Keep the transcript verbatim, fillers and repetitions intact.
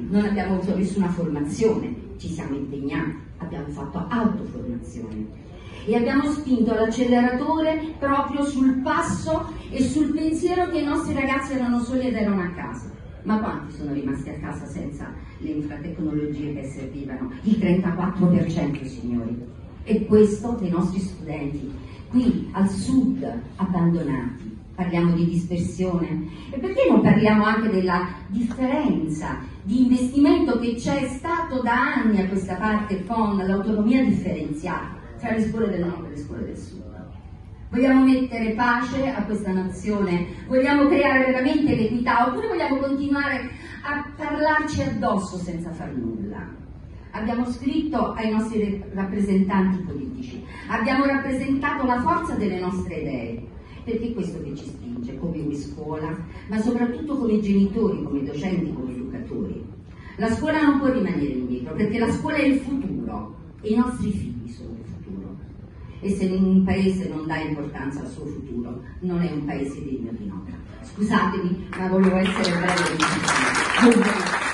non abbiamo avuto nessuna formazione, ci siamo impegnati, abbiamo fatto autoformazione e abbiamo spinto l'acceleratore proprio sul passo e sul pensiero che i nostri ragazzi erano soli ed erano a casa. Ma quanti sono rimasti a casa senza le infratecnologie che servivano? Il trentaquattro per cento, signori. E questo dei nostri studenti qui al sud abbandonati. Parliamo di dispersione? E perché non parliamo anche della differenza di investimento che c'è stato da anni a questa parte con l'autonomia differenziata tra le scuole del nord e le scuole del sud? Vogliamo mettere pace a questa nazione? Vogliamo creare veramente l'equità? Oppure vogliamo continuare a parlarci addosso senza far nulla? Abbiamo scritto ai nostri rappresentanti politici, abbiamo rappresentato la forza delle nostre idee, perché è questo che ci spinge come scuola, ma soprattutto come genitori, come docenti, come educatori. La scuola non può rimanere indietro, perché la scuola è il futuro e i nostri figli sono il futuro. E se un paese non dà importanza al suo futuro, non è un paese degno di nota. Scusatemi, ma volevo essere breve.